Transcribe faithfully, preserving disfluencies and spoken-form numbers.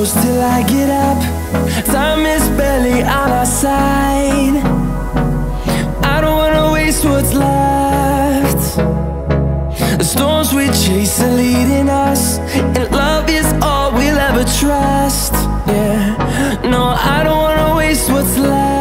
close till I get up. Time is barely on our side. I don't wanna waste what's left. The storms we chase are leading us, and love is all we'll ever trust. Yeah, no, I don't wanna waste what's left.